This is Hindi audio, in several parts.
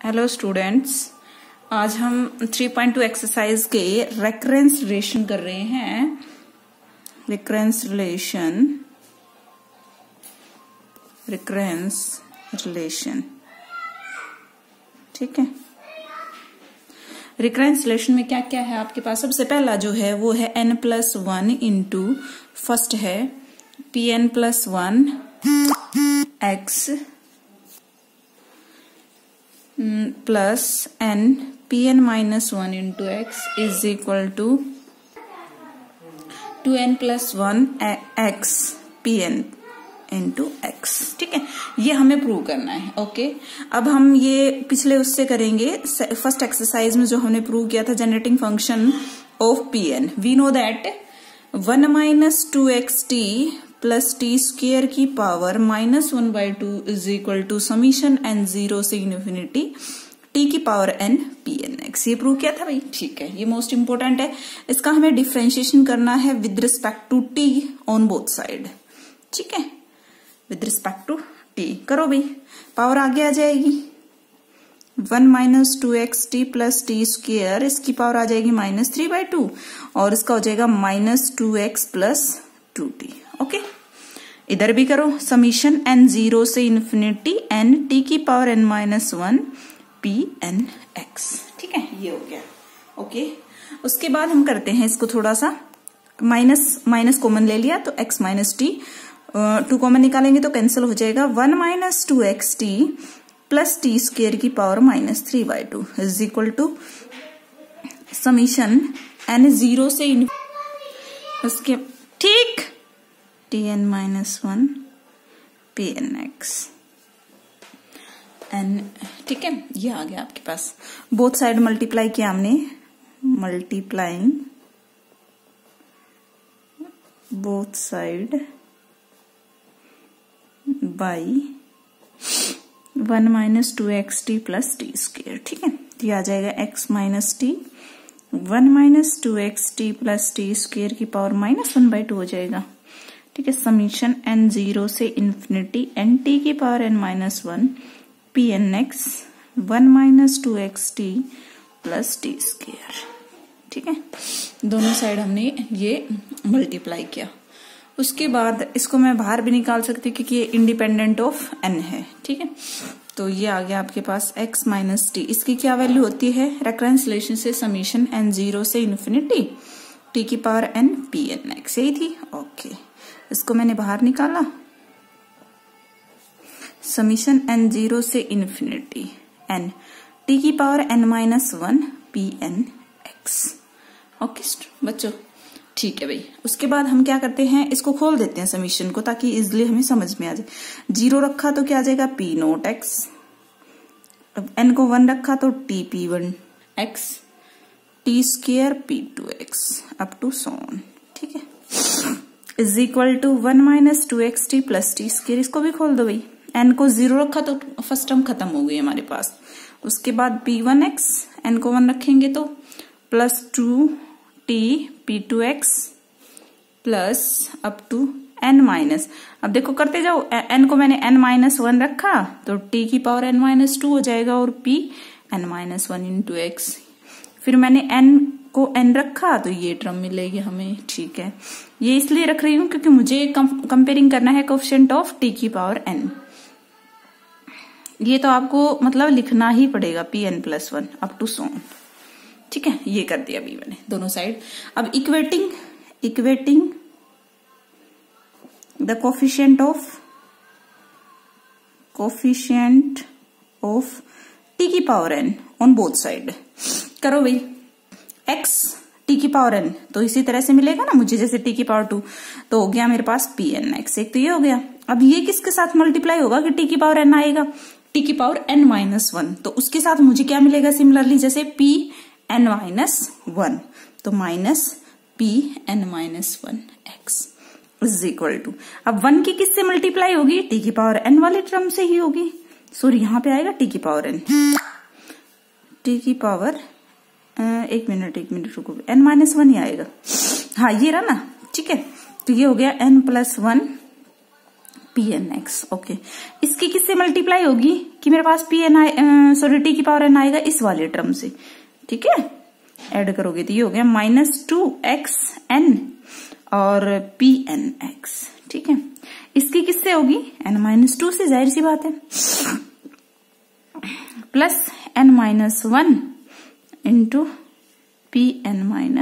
हेलो स्टूडेंट्स, आज हम 3.2 एक्सरसाइज के रेकरेंस रिलेशन कर रहे हैं। रिकरेंस रिलेशन, ठीक है। रिकरेंस रिलेशन में क्या क्या है आपके पास? सबसे पहला जो है वो है n+1 इंटू फर्स्ट है Pn+1 x plus n Pn-1 into x is equal to 2n+1 x Pn into x, ठीक है। ये हमें प्रूव करना है। ओके, अब हम ये पिछले उससे करेंगे। फर्स्ट एक्सरसाइज में जो हमने प्रूव किया था generating function of Pn, we know that 1 - 2xt plus T square की power -1/2 is equal to summation n0 से इन्फिनिटी t की पावर n Pn(x). ये प्रूव किया था भाई, ठीक है। ये मोस्ट इंपोर्टेंट है। इसका हमें डिफरेंशिएशन करना है with respect to t on both side, ठीक है। विद रिस्पेक्ट टू t करो भाई, पावर आगे आ जाएगी 1 - 2xt प्लस टी स्क्वेयर, इसकी पावर आ जाएगी -3/2 और इसका हो जाएगा -2x प्लस 2t। ओके, इधर भी करो समीशन n0 से इन्फिनिटी n t की पावर n-1 Pn(x), ठीक है। ये हो गया। ओके, उसके बाद हम करते हैं इसको थोड़ा सा माइनस कॉमन ले लिया तो x - t 2 कॉमन निकालेंगे तो कैंसिल हो जाएगा 1 - 2xt प्लस टी स्क्वेयर की power -3/2 is equal to summation n0 से उसके ठीक Tn-1 Pn(x) n, ठीक है। ये आ गया आपके पास। बोथ साइड मल्टीप्लाई किया हमने, multiplying both side by 1 - 2xt plus T square, ठीक है। ये आ जाएगा x - t 1 - 2xt plus T square की पावर -1/2 हो जाएगा, ठीक है। समीशन n0 से इन्फिनिटी n t की power n-1 Pn(x) 1 - 2xt plus T square, ठीक है। दोनों साइड हमने ये मल्टीप्लाई किया। उसके बाद इसको मैं बाहर भी निकाल सकती हूँ क्योंकि ये इंडिपेंडेंट ऑफ n है, ठीक है। तो ये आ गया आपके पास x - t। इसकी क्या वैल्यू होती है रेकरेंस रिलेशन से? समीशन n0 से इन्फिनिटी t की पावर n Pn(x), यही थी। ओके, इसको मैंने बाहर निकाला, समीशन n0 से इन्फिनिटी n t की पावर n-1 Pn(x). ओके बच्चों, ठीक है भाई। उसके बाद हम क्या करते हैं, इसको खोल देते हैं समीशन को ताकि इजिली हमें समझ में आ जाए। 0 रखा तो क्या आ जाएगा P0(x), अब n को 1 रखा तो T(P1(x), T square P2(x) up to so on, ठीक है। Is equal to 1 - 2xt plus T square, इसको भी खोल दो भाई। n को 0 रखा तो फर्स्ट टर्म खत्म हो गई हमारे पास। उसके बाद P1(x), n को 1 रखेंगे तो plus 2t P2(x) plus up to n-, अब देखो करते जाओ, n को मैंने n-1 रखा तो t की पावर n-2 हो जाएगा और P n-1 इंटू x। फिर मैंने n को n रखा तो ये टर्म मिलेगी हमें, ठीक है। ये इसलिए रख रही हूं क्योंकि मुझे कंपेयरिंग करना है कोएफिशिएंट ऑफ t की पावर n। ये तो आपको मतलब लिखना ही पड़ेगा Pn+1 up to so on, ठीक है। ये कर दिया अभी मैंने दोनों साइड। अब equating the coefficient of t की power n on both side करो भाई। x t की पावर n तो इसी तरह से मिलेगा ना मुझे, जैसे t की पावर 2 तो हो गया मेरे पास Pn(x), एक तो ये हो गया। अब ये किसके साथ मल्टीप्लाई होगा कि t की पावर n आएगा? t की पावर n-1, तो उसके साथ मुझे क्या मिलेगा सिमिलरली, जैसे Pn-1 तो -Pn-1x इज इक्वल टू, अब 1 की किससे मल्टीप्लाई होगी? t की पावर n वाले टर्म से ही होगी। सॉरी, यहां पे आएगा t की पावर n, t की पावर एक मिनट रुको, n-1 ही आएगा। हाँ ये रहा ना, ठीक है। तो ये हो गया n+1 P N x. Okay, इसकी किससे मल्टीप्लाई होगी कि मेरे पास P N I sorry T की पावर एन आएगा इस वाले टर्म से, ठीक है, ऐड करोगे तो ये हो गया -2xn और पी एन एक्स, ठीक है। इसकी किससे होगी n-2 से, जाहिर सी बात है, plus n-1 into P N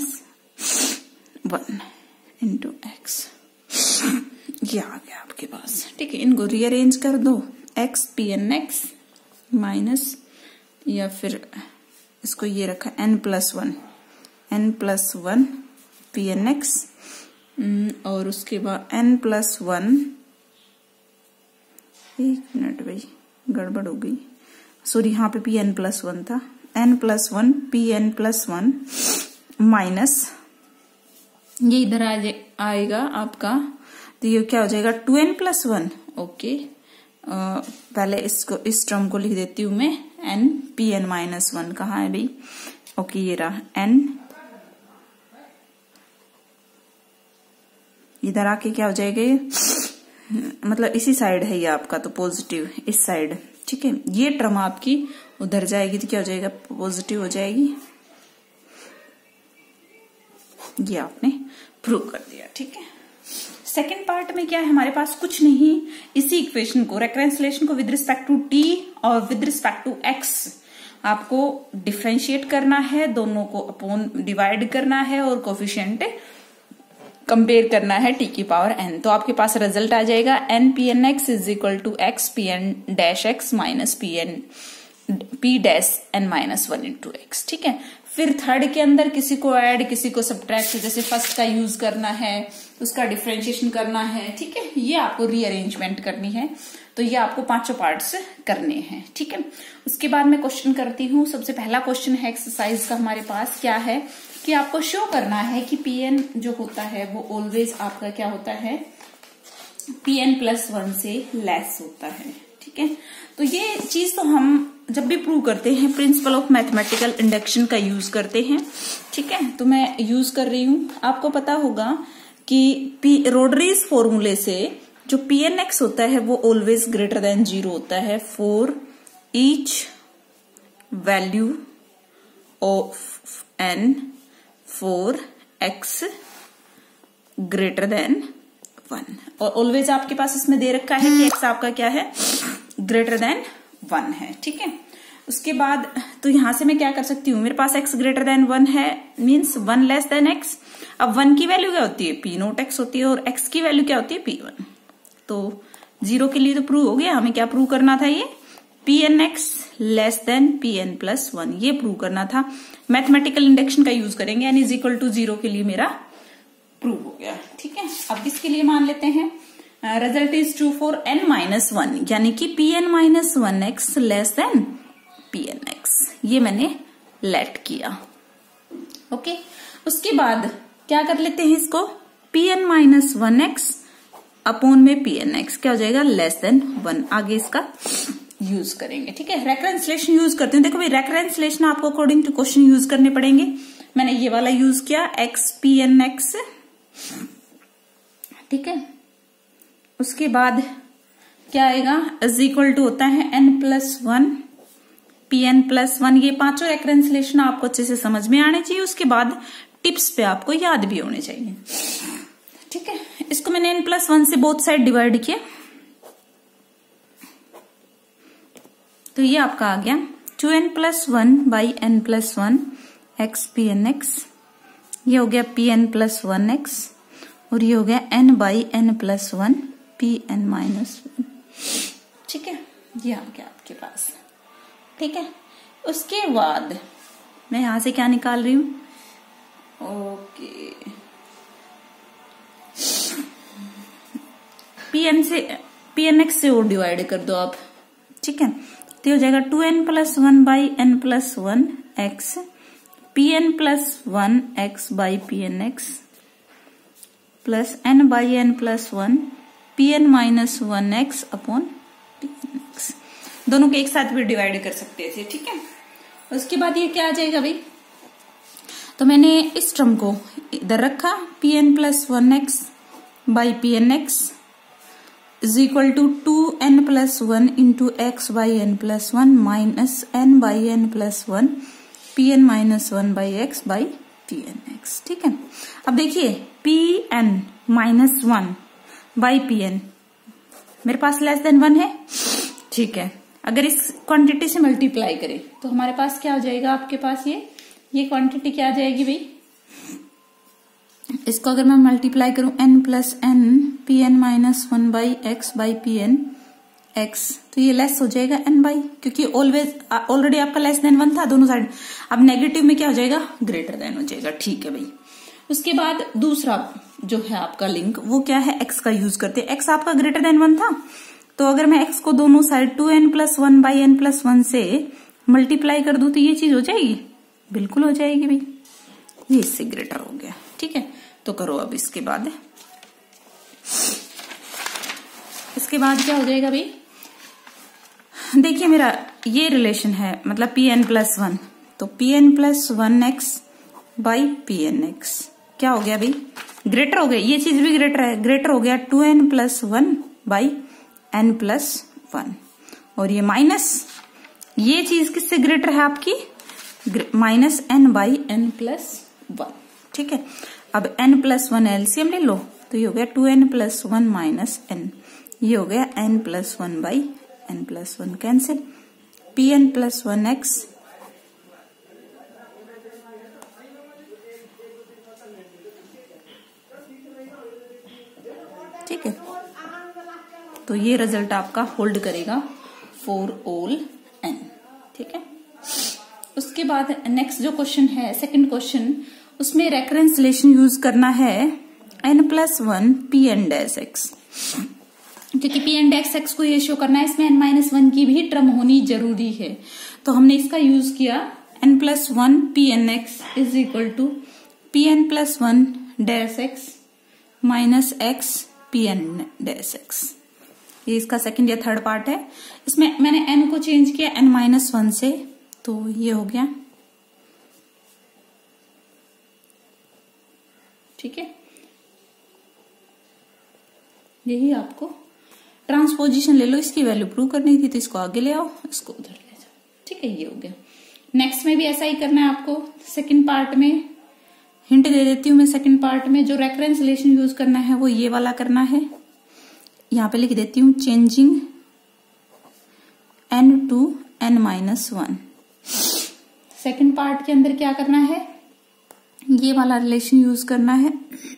-1 into X, ये आ गया आपके पास, ठीक है। इनको रीअरेंज कर दो, x P N X minus, या फिर इसको ये रखा n+1 पी एन एक्स, और उसके बाद n+1, एक मिनट भाई गड़बड़ हो गई, सॉरी यहाँ पे pn+1 था, n+1 pn+1 माइनस, ये इधर आएगा आपका, तो ये क्या हो जाएगा 2n+1। ओके, पहले इसको इस टर्म को लिख देती हूं मैं, n pn-1 कहाँ है भाई, ओके ये रहा n, इधर आके क्या हो जाएगा ये, मतलब इसी साइड है ये आपका, तो पॉजिटिव इस साइड, ठीक है। ये टर्म आपकी उधर जाएगी तो क्या हो जाएगा, पॉजिटिव हो जाएगी। ये आपने प्रूव कर दिया, ठीक है। सेकेंड पार्ट में क्या है हमारे पास, कुछ नहीं, इसी इक्वेशन को, रेकरेंस रिलेशन को विद रिस्पेक्ट टू टी और विद रिस्पेक्ट टू एक्स आपको डिफरेंशिएट करना है, दोनों को अपॉन डिवाइड करना है और कोफिशिएंट कंपेयर करना है टी की पावर n। तो आपके पास रिजल्ट आ जाएगा n P N X is equal to X P N dash X minus P dash n-1 into X, ठीक है। फिर थर्ड के अंदर किसी को ऐड किसी को सब्ट्रैक्ट, जैसे फर्स्ट का यूज करना है, उसका डिफरेंशिएशन करना है, ठीक है, ये आपको रीअरेंजमेंट करनी है, तो ये आपको पांचों पार्ट्स करने हैं, ठीक है। उसके बाद मैं क्वेश्चन करती हूँ। सबसे पहला क्वेश्चन है एक्सरसाइज का हमारे पास, क्या है कि आपको शो करना है कि pn जो होता है वो ऑलवेज आपका क्या होता है, pn+1 से लेस होता है, ठीक है। तो ये चीज तो हम जब भी प्रूव करते हैं प्रिंसिपल ऑफ मैथमेटिकल इंडक्शन का यूज करते हैं, ठीक है। तो मैं यूज कर रही हूं, आपको पता होगा कि रोडरीज फॉर्मूले से जो pnx होता है वो ऑलवेज ग्रेटर देन 0 होता है for each value of n for x greater than 1, और ऑलवेज आपके पास इसमें दे रखा है कि x आपका क्या है, ग्रेटर देन 1 है, ठीक है। उसके बाद तो यहां से मैं क्या कर सकती हूँ, मेरे पास x ग्रेटर देन 1 है, मीन्स 1 लेस देन x। अब 1 की वैल्यू क्या होती है, p0x होती है, और x की वैल्यू क्या होती है, p1। तो 0 के लिए तो प्रूव हो गया, हमें क्या प्रूव करना था, ये pnx लेस देन pn+1, ये प्रूव करना था। मैथमेटिकल इंडक्शन का यूज करेंगे, n इज इक्वल टू 0 के लिए मेरा प्रूव हो गया, ठीक है। अब इसके लिए मान लेते हैं result is true for n-1, यानी कि pn-1x लेस देन pnx, ये मैंने लेट किया, ओके। उसके बाद क्या कर लेते हैं इसको, pn-1x अपॉन में pnx क्या हो जाएगा, लेस देन 1, आगे इसका यूज करेंगे, ठीक है। रेकरेंस रिलेशन यूज करते हैं, देखो भाई रेकरेंस रिलेशन आपको अकॉर्डिंग टू क्वेश्चन यूज करने पड़ेंगे। मैंने ये वाला यूज किया x pnx, ठीक है। उसके बाद क्या आएगा, इज इक्वल टू होता है n+1 pn+1, ये पांचों रेकरेंस रिलेशन आपको अच्छे से समझ में आने चाहिए, उसके बाद टिप्स पे आपको याद भी होने चाहिए, ठीक है। इसको मैंने n+1 से बोथ साइड डिवाइड किया, तो ये आपका आ गया 2n+1 by n+1 x pnx, ये हो गया pn+1x, और ये हो गया n बाई n+1 pn-1, ठीक है। ये आ गया आपके पास, ठीक है। उसके बाद मैं यहां से क्या निकाल रही हूं, ओके, pnx से और डिवाइड कर दो आप, ठीक है। तो हो जाएगा 2n+1 by n+1 x pn+1x by pnx plus n by n+1 pn-1x upon pnx, दोनों के एक साथ भी डिवाइड कर सकते थे, ठीक है। उसके बाद ये क्या आ जाएगा भाई, तो मैंने इस टर्म को इधर रखा pn+1x by pnx is equal to 2n+1 into X by n plus one minus n by n plus one pn minus 1 by X by pnx। ठीक है, अब देखिए pn माइनस 1 बाई pn मेरे पास लेस देन 1 है। ठीक है, अगर इस क्वांटिटी से मल्टीप्लाई करें तो हमारे पास क्या हो जाएगा, आपके पास ये क्वांटिटी क्या आ जाएगी भाई, इसको अगर मैं मल्टीप्लाई करूं n plus N pn minus 1 by X by pn x, तो ये लेस हो जाएगा n बाई, क्योंकि ऑलरेडी आपका लेस देन 1 था दोनों साइड। अब नेगेटिव में क्या हो जाएगा, ग्रेटर देन हो जाएगा। ठीक है भाई, उसके बाद दूसरा जो है आपका लिंक वो क्या है, x का यूज करते हैं। x आपका ग्रेटर देन 1 था, तो अगर मैं x को दोनों साइड 2n+1 बाई n+1 से मल्टीप्लाई कर दूं तो ये चीज हो जाएगी, बिल्कुल हो जाएगी भाई, ये इससे ग्रेटर हो गया। ठीक है, तो करो अब इसके बाद क्या हो जाएगा भाई, देखिए मेरा ये रिलेशन है, मतलब pn+1, तो pn+1x बाई pnx क्या हो गया भाई, ग्रेटर हो गया, ये चीज भी ग्रेटर है, ग्रेटर हो गया 2n+1 बाई n+1, और ये माइनस ये चीज किससे ग्रेटर है आपकी, माइनस n बाई n+1। ठीक है, अब n+1 एलसीएम ले लो, तो ये हो गया 2n+1 माइनस n, ये हो गया n+1 by n+1 cancel, pn+1x ठीक है, तो ये रिजल्ट आपका होल्ड करेगा फॉर ऑल n। ठीक है, उसके बाद नेक्स्ट जो क्वेश्चन है, सेकंड क्वेश्चन, उसमें रेफरेंस रिलेशन यूज करना है n+1 pn-x, क्योंकि pn-x को ये शो करना है, इसमें n-1 की भी टर्म होनी जरूरी है, तो हमने इसका यूज किया n+1 pn-x is equal to pn+1-x minus x pn-x। ये इसका सेकंड या थर्ड पार्ट है। इसमें मैंने n को चेंज किया n-1 से, तो ये हो गया। ठीक है, यही आपको ट्रांसपोजिशन ले लो, इसकी वैल्यू प्रूव करनी थी, तो इसको आगे ले आओ, इसको उधर ले जाओ। ठीक है, ये हो गया। नेक्स्ट में भी ऐसा ही करना है आपको। सेकंड पार्ट में हिंट दे देती हूँ मैं, सेकंड पार्ट में जो रेफरेंस रिलेशन यूज करना है वो ये वाला करना है, यहां पे लिख देती हूँ changing n to n-1। Second part के अंदर क्या करना है, ये वाला रिलेशन यूज करना है,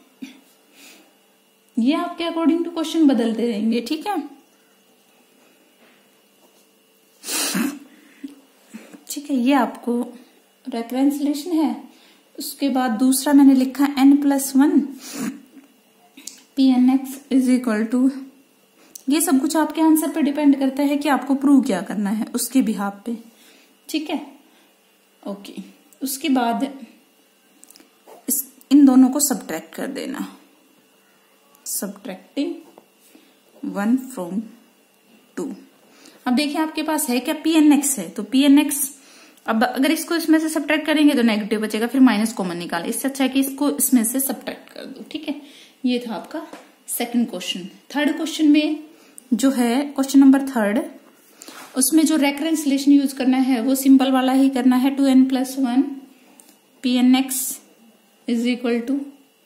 ये आपके अकॉर्डिंग टू क्वेश्चन बदलते रहेंगे। ठीक है, ठीक है, ये आपको रेफरेंस रिलेशन है। उसके बाद दूसरा मैंने लिखा n+1 pn-x is equal to, ये सब कुछ आपके आंसर पे डिपेंड करता है कि आपको प्रूव क्या करना है उसके बिहाफ पे। ठीक है, ओके। उसके बाद इन दोनों को सब्ट्रैक्ट कर देना, सब्ट्रैक्टिंग 1 फ्रॉम 2। अब देखिए आपके पास है क्या, pn-x है, तो pn-x अब अगर इसको इसमें से सब्ट्रैक्ट करेंगे तो नेगेटिव बचेगा, फिर माइनस कॉमन निकाले, इससे अच्छा है कि इसको इसमें से सब्ट्रैक्ट कर दो। ठीक है, ये था आपका सेकंड क्वेश्चन। थर्ड क्वेश्चन में जो है क्वेश्चन नंबर थर्ड, उसमें जो रेफरेंस रिलेशन यूज करना है वो सिंपल वाला ही करना है, 2n+1 pn-x is equal to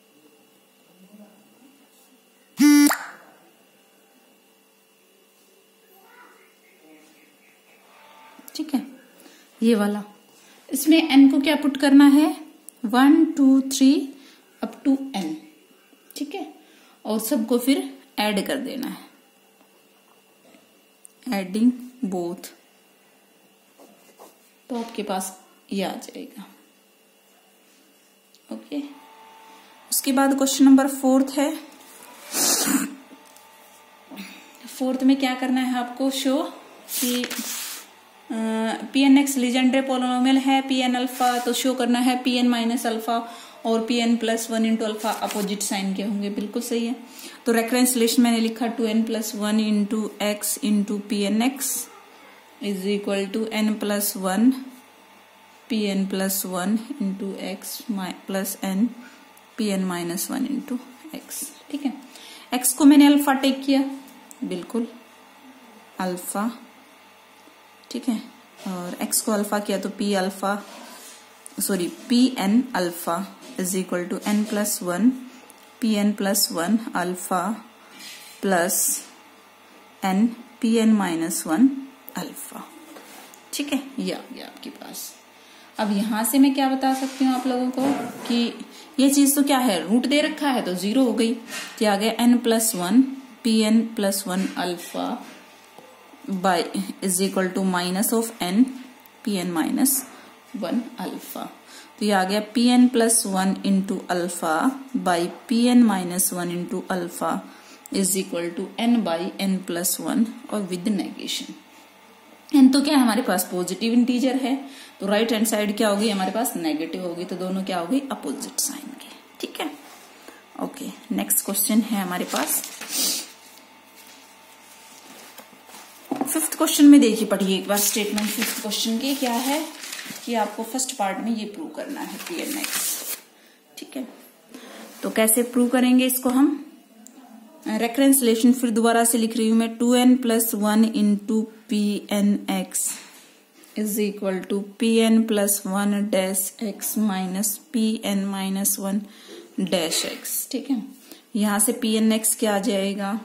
ठीक है, ये वाला। इसमें n को क्या पुट करना है, 1 2 3 अप टू n। ठीक है, और सबको फिर ऐड कर देना है, एडिंग बोथ, तो आपके पास ये आ जाएगा। ओके, उसके बाद क्वेश्चन नंबर फोर्थ है। फोर्थ में क्या करना है आपको, शो कि pn-x लीजेंड्रे पोलिनोमियल है, pn अल्फा, तो शो करना है pn-अल्फा और pn+1 into alpha opposite sign के होंगे। बिल्कुल सही है। तो रेफरेंस रिलेशन मैंने लिखा 2n+1 into x into pn-x is equal to n+1 pn+1 into x plus n pn-1 into x। ठीक है, x को मैंने अल्फा टेक किया, बिल्कुल अल्फा, ठीक है, और x को अल्फा किया तो P N alpha is equal to n plus 1 P N plus 1 alpha plus n P N minus 1 alpha. ठीक है, ये आ गया आपके पास। अब यहां से मैं क्या बता सकती हूँ आप लोगों को कि ये चीज तो क्या है, रूट दे रखा है तो 0 हो गई, क्या आ गया n plus 1 P N plus 1 alpha by is equal to minus of n P N minus 1 alpha. तो ये आ गया P N plus 1 into alpha by P N minus 1 into alpha is equal to n by n plus 1 और विद नेगेशन। n तो क्या है हमारे पास पॉजिटिव इंटीजर है, तो राइट हैंड साइड क्या होगी हमारे पास नेगेटिव होगी, तो दोनों क्या होगी अपोजिट साइन के। ठीक है, ओके। नेक्स्ट क्वेश्चन है हमारे पास 5th क्वेश्चन में देखिए, पढ़िए एक बार स्टेटमेंट 5th क्वेश्चन की क्या है कि आपको फर्स्ट पार्ट में ये प्रूव करना है पी एन एक्स। ठीक है, तो कैसे प्रूव करेंगे इसको हम, रेफरेंस रिलेशन फिर दोबारा से लिख रही हूं मैं, 2n plus 1 into P N X is equal to P N plus 1 dash X minus P N minus 1 dash X. ठीक है, यहां से पी एन एक्स क्या आ जाएगा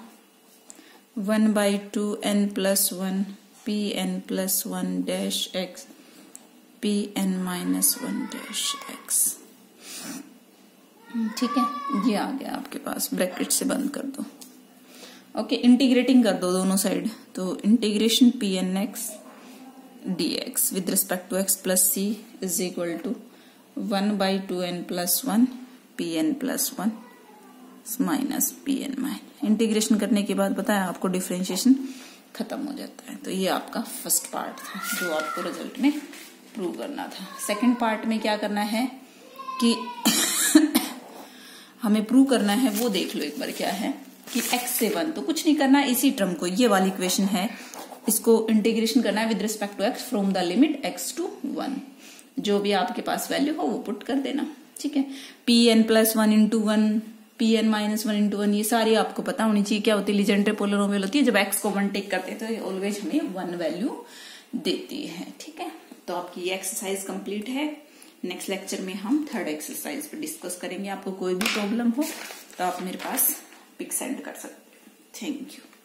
1/2n plus 1 P N plus 1 dash X P N minus 1 dash X. ठीक है, ये आ गया आपके पास, ब्रैकेट से बंद कर दो। ओके, इंटीग्रेटिंग कर दो दोनों साइड, तो integration P N X D X with respect to X plus C is equal to 1/2n plus 1 P N plus 1 minus P N minus. Integration करने के बाद पता है आपको डिफरेंशिएशन खत्म हो जाता है। तो ये आपका फर्स्ट पार्ट था जो आपको रिजल्ट में प्रूव करना था। सेकंड पार्ट में क्या करना है कि हमें प्रूव करना है, वो देख लो एक बार क्या है कि x से 1, तो कुछ नहीं करना, इसी टर्म को, ये वाली इक्वेशन है, इसको इंटीग्रेशन करना है with respect to x from the limit x to 1, जो भी आपके पास वैल्यू हो वो पुट कर देना। ठीक है, P N plus 1 into 1 P N minus 1 into 1, ये सारी आपको पता होनी चाहिए क्या होती है, लीजेंड्रे पोलिनोमियल होती है, जब x को 1 टेक करते हैं तो ये ऑलवेज हमें 1 वैल्यू देती है। ठीक है, तो आपकी ये एक्सरसाइज कंप्लीट है। नेक्स्ट लेक्चर में हम 3rd एक्सरसाइज पे डिस्कस करेंगे। आपको कोई भी प्रॉब्लम हो तो आप मेरे पास पिक सेंड कर सकते हैं। Thank you.